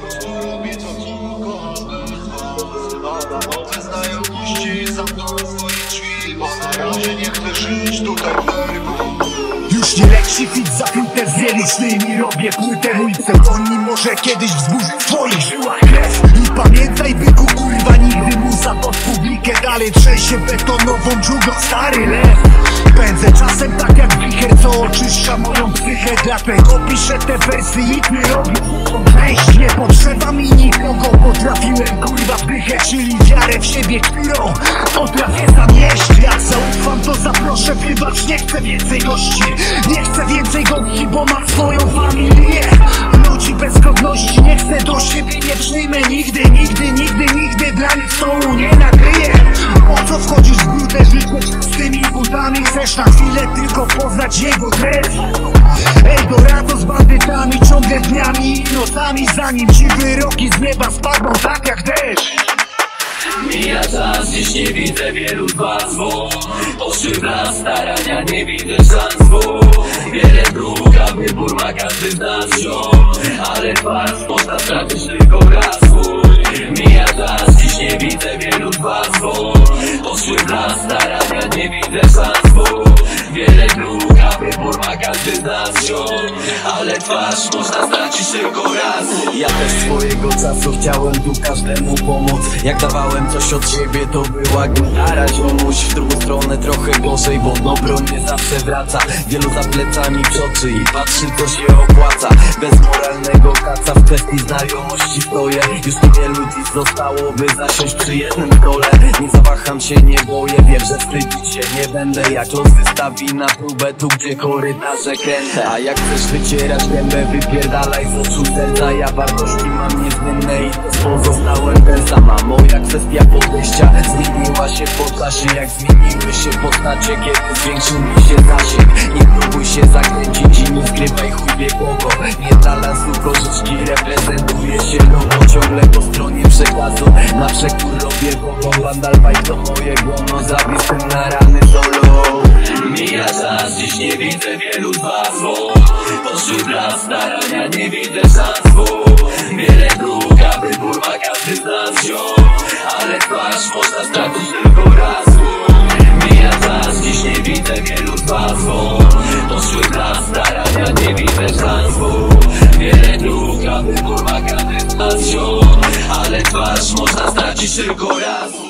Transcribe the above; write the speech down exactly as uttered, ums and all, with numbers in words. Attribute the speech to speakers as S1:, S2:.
S1: prostu robię to, co kocham. A na nowe znajomości zamknąłem swoje drzwi, bo na razie nie chcę żyć tutaj w nerku.
S2: Już nie leci fit za filtr z licznymi. Robię płytę, mój pseudonim może kiedyś wzburzyć w twoich żyłach krew. I pamiętaj, byku, kurwa, nigdy muza pod publikę. Dalej trzęsie betonową dżunglą stary lew. Pędzę czasem tak jak wicher, co oczyszcza moją psychę. Dlatego piszę te wersy i ty robię wejść. Nie potrzeba mi nikogo, potrafiłem kurwa wdychę. Czyli wiarę w siebie, którą potrafię zamieść. Jak zaufam, to zaproszę, wybacz, nie chcę więcej gości. Nie chcę więcej gości, bo mam swoją familię. Ludzi bez godności, nie chcę do siebie, nie przyjmę nigdy, nigdy, nigdy, nigdy. Dla nich stołu nie nakryję. Po co wchodzisz w brudne życie z tymi butami? Chcesz na chwilę tylko poznać jego dres. Eldorado z bandytami, ciągle dniami i nocami, zanim ci wyroki z nieba spadną tak jak deszcz.
S3: Mija czas, dziś nie widzę wielu z was, bo poszły nas starania, nie widzę szans, bo wiele dróg, a wybór ma każdy z nas wziął, ale twarz można stracić tylko raz. Mija czas, dziś nie widzę wielu z was, bo poszły nas starania, nie widzę szans, bo wiele dróg, a wybór ma każdy z nas wziął, ale twarz można stracić tylko raz.
S4: Ja też swojego czasu chciałem tu każdemu pomóc. Jak dawałem coś od siebie, to była gitara ziomuś. W drugą stronę trochę gorzej, bo dobro nie zawsze wraca. Wielu za plecami przoczy i patrzy, co się opłaca. Bez moralnego kaca w kwestii znajomości stoję. Już niewielu dziś zostało, by zasiąść przy jednym stole. Nie zawaham się, nie boję, wiem, że wstydzić się nie będę. Jak los wystawi na próbę tu, gdzie korytarze kręcę. A jak chcesz wycierać gębę, wypierdalaj z oczu serca. Ja wartości mam niezmienne i też pozostałem ten sama. Moja kwestia podejścia zmieniła się po czasie. Jak zmieniły się postacie, kiedy zwiększył mi się zasięg. Nie próbuj się zakręcić i nie zgrywaj chuj wie kogo. Nie dla lansu korzyści reprezentuje się logo. Ciągle po stronie przekazu, na przekór robię kogo. Vandal vibe to moje głono, zawisłem na rany solo.
S3: Mija czas, dziś nie widzę wielu z was, bo poszły dla starania, nie widzę szans, bo wiele dróg, a wybór ma każdy z nas wziął, ale twarz można stracić tylko raz. Mija czas, dziś nie widzę wielu z was, bo poszły dla starania, nie widzę szans, bo wiele dróg, a wybór ma każdy z nas wziął, ale twarz można stracić tylko raz.